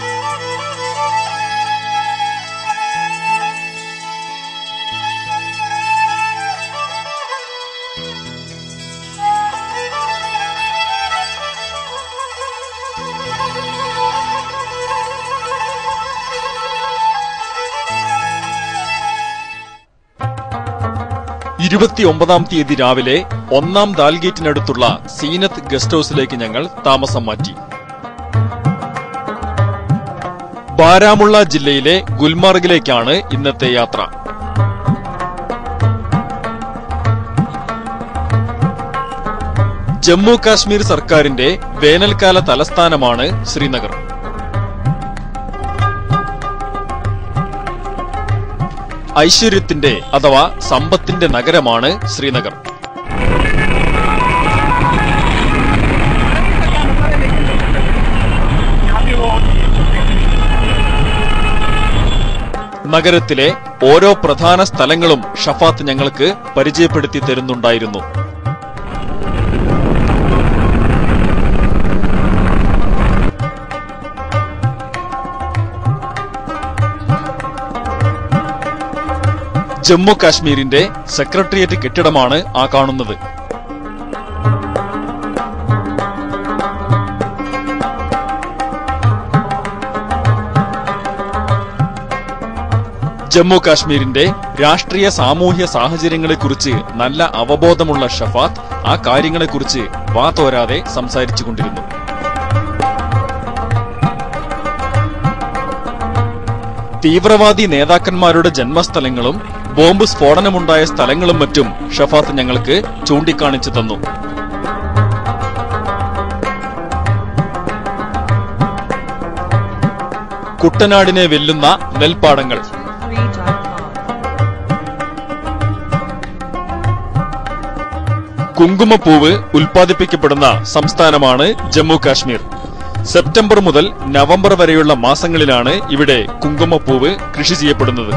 തീയതി രാവിലെ 1-ാം ദാൽഗേറ്റിനടുത്തുള്ള സീനത്ത് ഗസ്റ്റ് ഹൌസിലേക്ക് ഞങ്ങൾ താമസം മാറ്റി. ബാരാമുള്ള ജില്ലയിലെ ഗുൽമാർഗിലേക്കാണ് ഇന്നത്തെ യാത്ര. ജമ്മു കാശ്മീർ സർക്കാരിന്റെ വേനൽക്കാല തലസ്ഥാനമാണ് ശ്രീനഗർ. ഐശ്വര്യത്തിന്റെ അഥവാ സമ്പത്തിന്റെ നഗരമാണ് ശ്രീനഗർ. നഗരത്തിലെ ഓരോ പ്രധാന സ്ഥലങ്ങളും ഷഫാത്ത് ഞങ്ങൾക്ക് പരിചയപ്പെടുത്തി തരുന്നുണ്ടായിരുന്നു. ജമ്മു കാശ്മീരിന്റെ സെക്രട്ടേറിയറ്റ് കെട്ടിടമാണ് ആ കാണുന്നത്. ജമ്മു കാശ്മീരിന്റെ രാഷ്ട്രീയ സാമൂഹ്യ സാഹചര്യങ്ങളെക്കുറിച്ച് നല്ല അവബോധമുള്ള ഷഫാത്ത് ആ കാര്യങ്ങളെക്കുറിച്ച് വാതോരാതെ സംസാരിച്ചുകൊണ്ടിരുന്നു. തീവ്രവാദി നേതാക്കന്മാരുടെ ജന്മസ്ഥലങ്ങളും ബോംബ് സ്ഫോടനമുണ്ടായ സ്ഥലങ്ങളും മറ്റും ഷഫാത്ത് ഞങ്ങൾക്ക് ചൂണ്ടിക്കാണിച്ചു തന്നു. കുട്ടനാടിനെ വെല്ലുന്ന നെൽപ്പാടങ്ങൾ, കുങ്കുമപ്പൂവ് ഉൽപ്പാദിപ്പിക്കപ്പെടുന്ന സംസ്ഥാനമാണ് ജമ്മു കാശ്മീർ. സെപ്റ്റംബർ മുതൽ നവംബർ വരെയുള്ള മാസങ്ങളിലാണ് ഇവിടെ കുങ്കുമപ്പൂവ് കൃഷി ചെയ്യപ്പെടുന്നത്.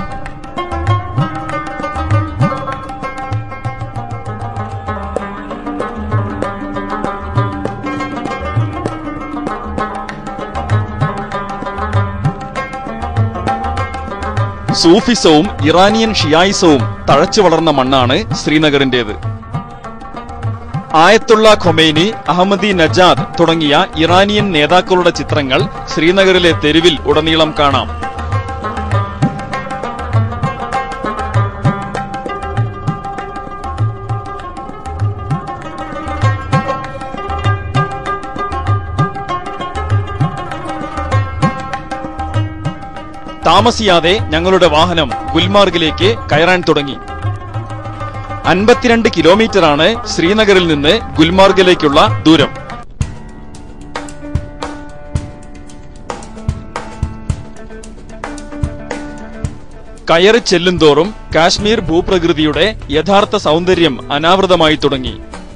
സൂഫിസവും ഇറാനിയൻ ഷിയായിസവും തഴച്ചു വളർന്ന മണ്ണാണ് ശ്രീനഗറിന്റേത്. ആയത്തുള്ള ഖൊമൈനി, അഹമ്മദി നജാദ് തുടങ്ങിയ ഇറാനിയൻ നേതാക്കളുടെ ചിത്രങ്ങൾ ശ്രീനഗറിലെ തെരുവിൽ ഉടനീളം കാണാം. താമസിയാതെ ഞങ്ങളുടെ വാഹനം ഗുൽമാർഗിലേക്ക് കയറാൻ തുടങ്ങി. 52 കിലോമീറ്ററാണ് ശ്രീനഗറിൽ നിന്ന് ഗുൽമാർഗിലേക്കുള്ള ദൂരം. കയറി ചെല്ലുന്തോറും കാശ്മീർ ഭൂപ്രകൃതിയുടെ യഥാർത്ഥ സൗന്ദര്യം അനാവൃതമായി തുടങ്ങി.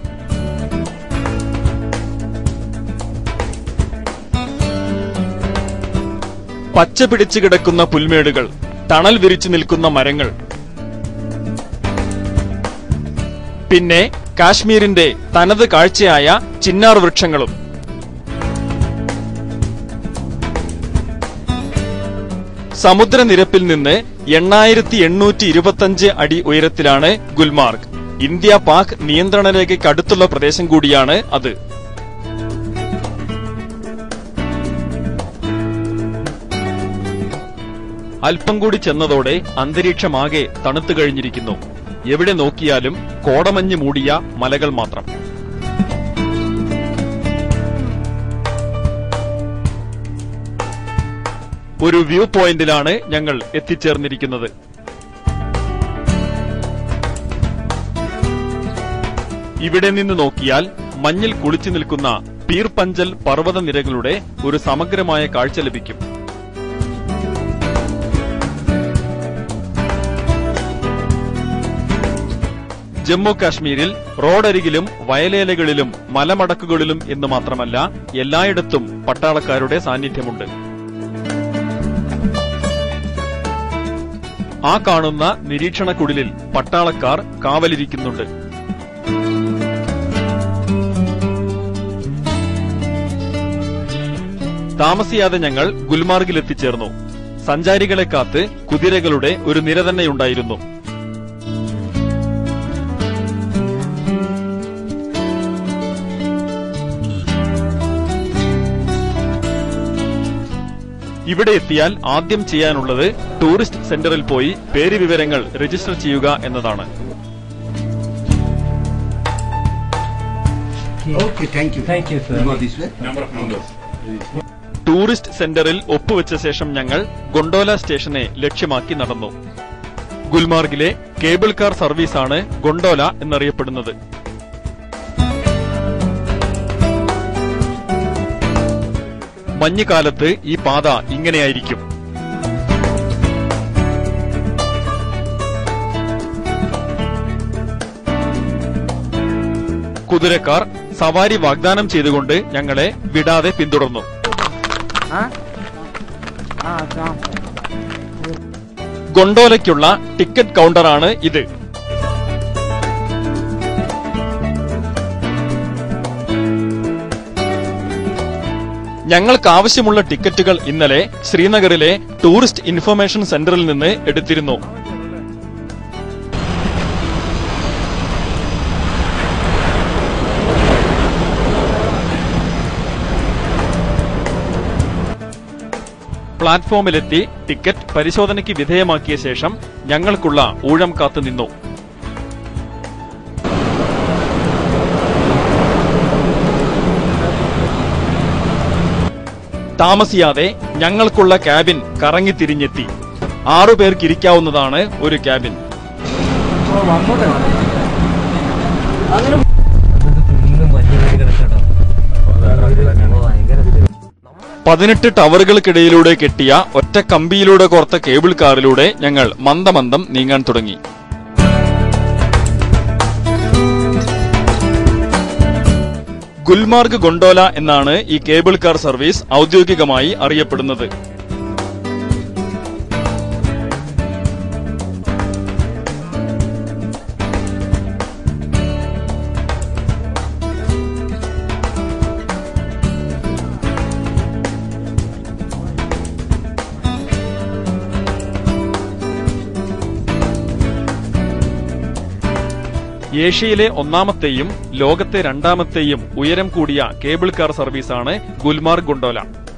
പച്ച പിടിച്ചു കിടക്കുന്ന പുൽമേടുകൾ, തണൽ വിരിച്ചു നിൽക്കുന്ന മരങ്ങൾ, പിന്നെ കാശ്മീരിന്റെ തനത് കാഴ്ചയായ ചിന്നാർ വൃക്ഷങ്ങളും. സമുദ്രനിരപ്പിൽ നിന്ന് 8825 അടി ഉയരത്തിലാണ് ഗുൽമാർഗ്. ഇന്ത്യ പാക് നിയന്ത്രണ രേഖയ്ക്ക് അടുത്തുള്ള പ്രദേശം കൂടിയാണ് അത്. അല്പം കൂടി ചെന്നതോടെ അന്തരീക്ഷമാകെ തണുത്തു കഴിഞ്ഞിരിക്കുന്നു. എവിടെ നോക്കിയാലും കോടമഞ്ഞ് മൂടിയ മലകൾ മാത്രം. ഒരു വ്യൂ പോയിന്റിലാണ് ഞങ്ങൾ എത്തിച്ചേർന്നിരിക്കുന്നത്. ഇവിടെ നിന്ന് നോക്കിയാൽ മഞ്ഞിൽ കുളിച്ചു നിൽക്കുന്ന പീർ പഞ്ചൽ പർവ്വതനിരകളുടെ ഒരു സമഗ്രമായ കാഴ്ച ലഭിക്കും. ജമ്മു കാശ്മീരിൽ റോഡരികിലും വയലേലകളിലും മലമടക്കുകളിലും എന്ന് മാത്രമല്ല എല്ലായിടത്തും പട്ടാളക്കാരുടെ സാന്നിധ്യമുണ്ട്. ആ കാണുന്ന നിരീക്ഷണക്കുടിലിൽ പട്ടാളക്കാർ കാവലിരിക്കുന്നുണ്ട്. താമസിയാതെ ഞങ്ങൾ ഗുൽമാർഗിൽ എത്തിച്ചേർന്നു. സഞ്ചാരികളെ കാത്ത് കുതിരകളുടെ ഒരു നിര തന്നെയുണ്ടായിരുന്നു. ഇവിടെ എത്തിയാൽ ആദ്യം ചെയ്യാനുള്ളത് ടൂറിസ്റ്റ് സെന്ററിൽ പോയി പേര് വിവരങ്ങൾ രജിസ്റ്റർ ചെയ്യുക എന്നതാണ്. ടൂറിസ്റ്റ് സെന്ററിൽ ഒപ്പുവെച്ച ശേഷം ഞങ്ങൾ ഗൊണ്ടോല സ്റ്റേഷനെ ലക്ഷ്യമാക്കി നടന്നു. ഗുൽമാർഗിലെ കേബിൾ കാർ സർവീസാണ് ഗൊണ്ടോല എന്നറിയപ്പെടുന്നത്. മഞ്ഞുകാലത്ത് ഈ പാത ഇങ്ങനെയായിരിക്കും. കുതിരക്കാർ സവാരി വാഗ്ദാനം ചെയ്തുകൊണ്ട് ഞങ്ങളെ വിടാതെ പിന്തുടർന്നു. ഗൊണ്ടോലയ്ക്കുള്ള ടിക്കറ്റ് കൗണ്ടറാണ് ഇത്. ഞങ്ങൾക്കാവശ്യമുള്ള ടിക്കറ്റുകൾ ഇന്നലെ ശ്രീനഗറിലെ ടൂറിസ്റ്റ് ഇൻഫർമേഷൻ സെന്ററിൽ നിന്ന് എടുത്തിരുന്നു. പ്ലാറ്റ്ഫോമിലെത്തി ടിക്കറ്റ് പരിശോധനയ്ക്ക് വിധേയമാക്കിയ ശേഷം ഞങ്ങൾക്കുള്ള ഊഴം കാത്തുനിന്നു. താമസിയാതെ ഞങ്ങൾക്കുള്ള ക്യാബിൻ കറങ്ങിത്തിരിഞ്ഞെത്തി. 6 പേർക്കിരിക്കാവുന്നതാണ് ഒരു ക്യാബിൻ. 18 ടവറുകൾക്കിടയിലൂടെ കെട്ടിയ ഒറ്റ കമ്പിയിലൂടെ കോർത്ത കേബിൾ കാറിലൂടെ ഞങ്ങൾ മന്ദമന്ദം നീങ്ങാൻ തുടങ്ങി. ഗുൽമാർഗ് ഗൊണ്ടോല എന്നാണ് ഈ കേബിൾ കാർ സർവീസ് ഔദ്യോഗികമായി അറിയപ്പെടുന്നത്. ഏഷ്യയിലെ ഒന്നാമത്തെയും ലോകത്തെ രണ്ടാമത്തെയും ഉയരം കൂടിയ കേബിൾ കാർ സർവീസാണ് ഗുൽമാർഗ് ഗൊണ്ടോല.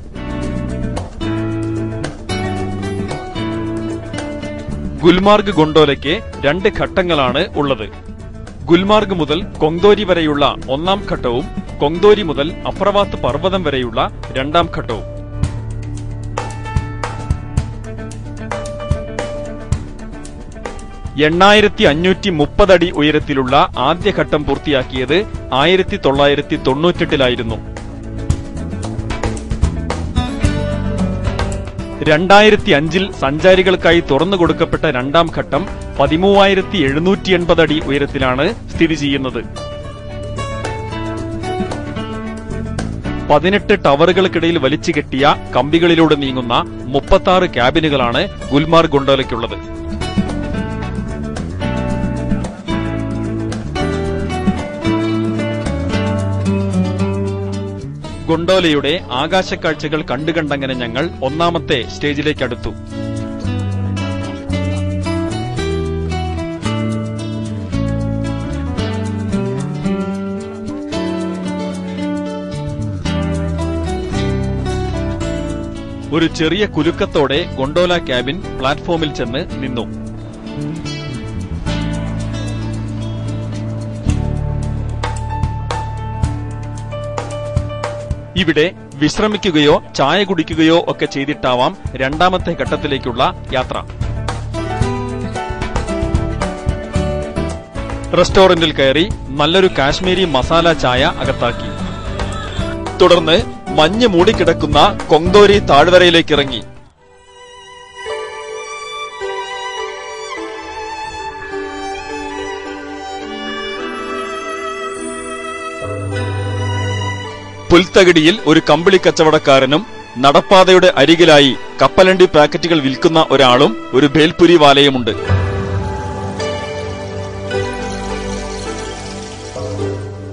ഗുൽമാർഗ് ഗൊണ്ടോലയ്ക്ക് 2 ഘട്ടങ്ങളാണ് ഉള്ളത്. ഗുൽമാർഗ് മുതൽ കൊങ്തോരി വരെയുള്ള 1ാം ഘട്ടവും കൊങ്തോരി മുതൽ അഫ്രവാത്ത് പർവ്വതം വരെയുള്ള 2ാം ഘട്ടവും. $8,530 അടി ഉയരത്തിലുള്ള ആദ്യഘട്ടം പൂർത്തിയാക്കിയത് 1998-ലായിരുന്നു. 2005-ൽ സഞ്ചാരികൾക്കായി തുറന്നുകൊടുക്കപ്പെട്ട 2ാം ഘട്ടം 13,780 അടി ഉയരത്തിലാണ് സ്ഥിതി ചെയ്യുന്നത്. 18 ടവറുകൾക്കിടയിൽ വലിച്ചുകെട്ടിയ കമ്പികളിലൂടെ നീങ്ങുന്ന 36 ക്യാബിനുകളാണ് ഗുൽമാർഗ് ഗൊണ്ടോലയ്ക്കുള്ളത്. ഗൊണ്ടോലയുടെ ആകാശക്കാഴ്ചകൾ കണ്ടുകണ്ടങ്ങനെ ഞങ്ങൾ 1ാമത്തെ സ്റ്റേജിലേക്കടുത്തു. ഒരു ചെറിയ കുലുക്കത്തോടെ ഗൊണ്ടോല ക്യാബിൻ പ്ലാറ്റ്ഫോമിൽ ചെന്ന് നിന്നു. ഇവിടെ വിശ്രമിക്കുകയോ ചായ കുടിക്കുകയോ ഒക്കെ ചെയ്തിട്ടാവാം 2ാമത്തെ ഘട്ടത്തിലേക്കുള്ള യാത്ര. റെസ്റ്റോറന്റിൽ കയറി നല്ലൊരു കാശ്മീരി മസാല ചായ അകത്താക്കി. തുടർന്ന് മഞ്ഞ് മൂടിക്കിടക്കുന്ന കൊങ്തോരി താഴ്വരയിലേക്കിറങ്ങി. പുൽത്തകിടിയിൽ ഒരു കമ്പിളി കച്ചവടക്കാരനും നടപ്പാതയുടെ അരികിലായി കപ്പലണ്ടി പാക്കറ്റുകൾ വിൽക്കുന്ന ഒരാളും ഒരു ഭേൽപുരി വാലയുമുണ്ട്.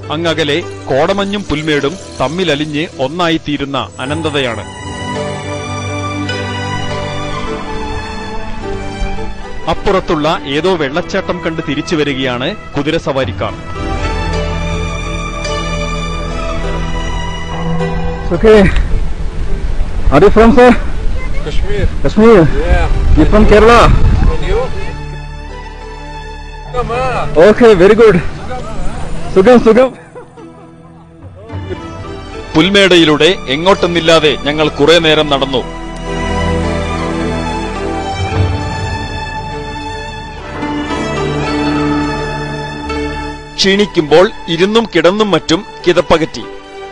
അങ്ങകലെ കോടമഞ്ഞും പുൽമേടും തമ്മിലലിഞ്ഞ് ഒന്നായിത്തീരുന്ന അനന്തതയാണ്. അപ്പുറത്തുള്ള ഏതോ വെള്ളച്ചാട്ടം കണ്ട് തിരിച്ചു വരികയാണ് കുതിരസവാരിക്കാർ. Okay. Are you from, sir? Kashmir. Kashmir? Yeah. You from Kerala? And you? Come on. Okay, very good. Sugam. പുൽമേടയിലൂടെ എങ്ങോട്ടെന്നില്ലാതെ ഞങ്ങൾ കുറെ നേരം നടന്നു. ക്ഷീണിക്കുമ്പോൾ ഇരുന്നും കിടന്നും മറ്റും കിതപ്പകറ്റി.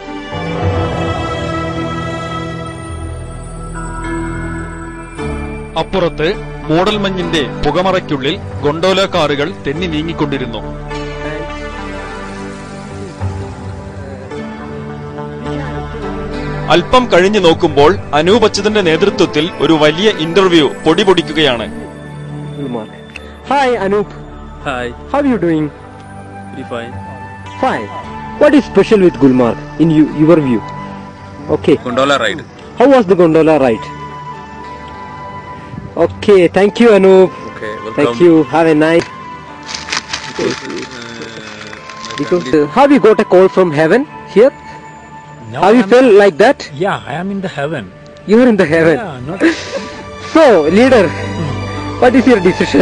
അപ്പുറത്ത് മൂടൽമഞ്ഞിന്റെ പുകമറയ്ക്കുള്ളിൽ ഗൊണ്ടോല കാറുകൾ തെന്നി നീങ്ങിക്കൊണ്ടിരുന്നു. അല്പം കഴിഞ്ഞു നോക്കുമ്പോൾ അനൂപ് അച്യുതന്റെ നേതൃത്വത്തിൽ ഒരു വലിയ ഇന്റർവ്യൂ പൊടിപൊടിക്കുകയാണ്. Hi, Anup. Hi, How are you doing? pretty fine. Fine. What is special with Gulmarg in your view? Okay. Gondola ride. How was the gondola ride? Okay, thank you, Anup. Okay, welcome. Thank you. Have a nice. Because have you got a call from heaven here? No, Have you felt like that? Yeah, I am in the heaven. You are in the heaven. Yeah, not So, leader, what is your decision?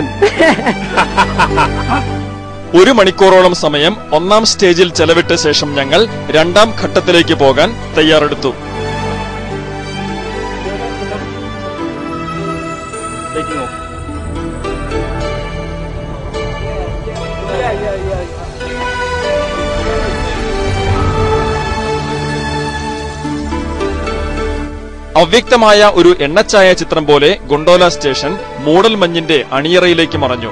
ഒരു മണിക്കൂറോളം സമയം ഒന്നാം സ്റ്റേജിൽ ചെലവിട്ട ശേഷം ഞങ്ങൾ രണ്ടാം ഘട്ടത്തിലേക്ക് പോകാൻ തയ്യാറെടുത്തു. അവ്യക്തമായ ഒരു എണ്ണച്ചായ ചിത്രം പോലെ ഗൊണ്ടോല സ്റ്റേഷൻ മൂടൽമഞ്ഞിന്റെ അണിയറയിലേക്ക് മറഞ്ഞു.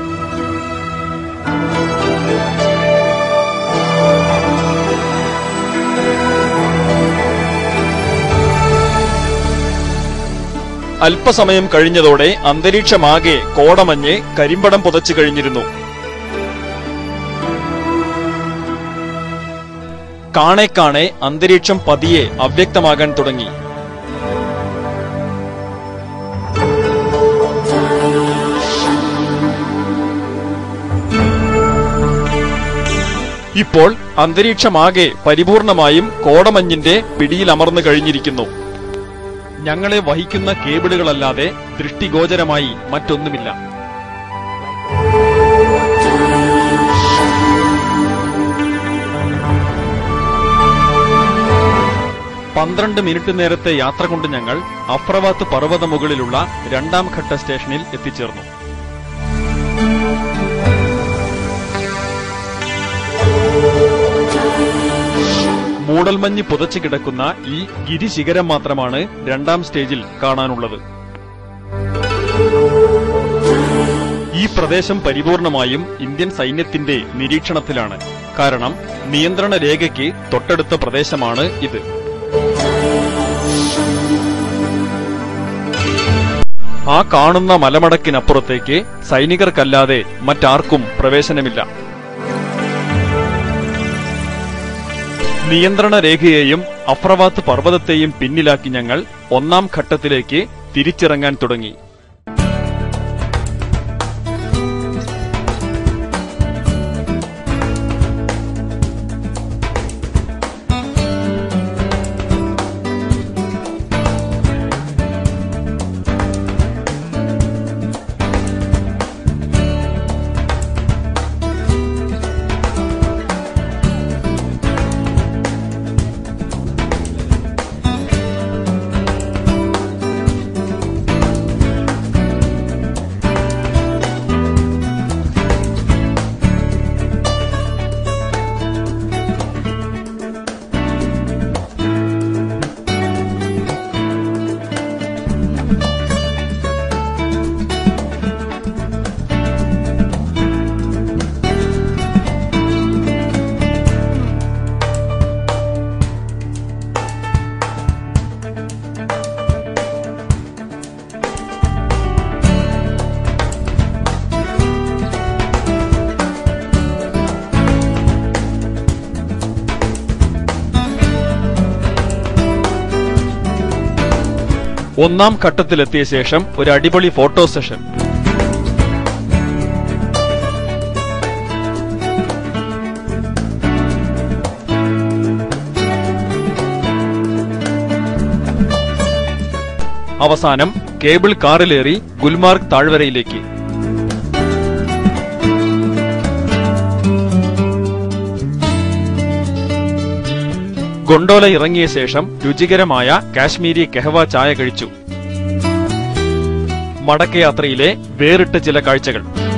അല്പസമയം കഴിഞ്ഞതോടെ അന്തരീക്ഷമാകെ കോടമഞ്ഞ് കരിമ്പടം പുതച്ചു കഴിഞ്ഞിരുന്നു. കാണെ അന്തരീക്ഷം പതിയെ അവ്യക്തമാകാൻ തുടങ്ങി. ഇപ്പോൾ അന്തരീക്ഷമാകെ പരിപൂർണമായും കോടമഞ്ഞിന്റെ പിടിയിലമർന്നു കഴിഞ്ഞിരിക്കുന്നു. ഞങ്ങളെ വഹിക്കുന്ന കേബിളുകളല്ലാതെ ദൃഷ്ടിഗോചരമായി മറ്റൊന്നുമില്ല. പന്ത്രണ്ട് മിനിറ്റ് നേരത്തെ യാത്ര കൊണ്ട് ഞങ്ങൾ അഫ്രവാത്ത് പർവ്വത മുകളിലുള്ള രണ്ടാം ഘട്ട സ്റ്റേഷനിൽ എത്തിച്ചേർന്നു. മൂടൽമഞ്ഞ് പുതച്ചു കിടക്കുന്ന ഈ ഗിരിശിഖരം മാത്രമാണ് രണ്ടാം സ്റ്റേജിൽ കാണാനുള്ളത്. ഈ പ്രദേശം പരിപൂർണമായും ഇന്ത്യൻ സൈന്യത്തിന്റെ നിരീക്ഷണത്തിലാണ്. കാരണം നിയന്ത്രണ രേഖയ്ക്ക് തൊട്ടടുത്ത പ്രദേശമാണ് ഇത്. ആ കാണുന്ന മലമടക്കിനപ്പുറത്തേക്ക് സൈനികർക്കല്ലാതെ മറ്റാർക്കും പ്രവേശനമില്ല. നിയന്ത്രണ രേഖയെയും അഫ്രവാത്ത് പർവ്വതത്തെയും പിന്നിലാക്കി ഞങ്ങൾ ഒന്നാം ഘട്ടത്തിലേക്ക് തിരിച്ചിറങ്ങാൻ തുടങ്ങി. ഒന്നാം ഘട്ടത്തിലെത്തിയ ശേഷം ഒരു അടിപൊളി ഫോട്ടോ സെഷൻ. അവസാനം കേബിൾ കാറിലേറി ഗുൽമാർഗ് താഴ്വരയിലേക്ക്. ഗൊണ്ടോല ഇറങ്ങിയ ശേഷം രുചികരമായ കാശ്മീരി കെഹ്വ ചായ കഴിച്ചു. മടക്കയാത്രയിലെ വേറിട്ട ചില കാഴ്ചകൾ.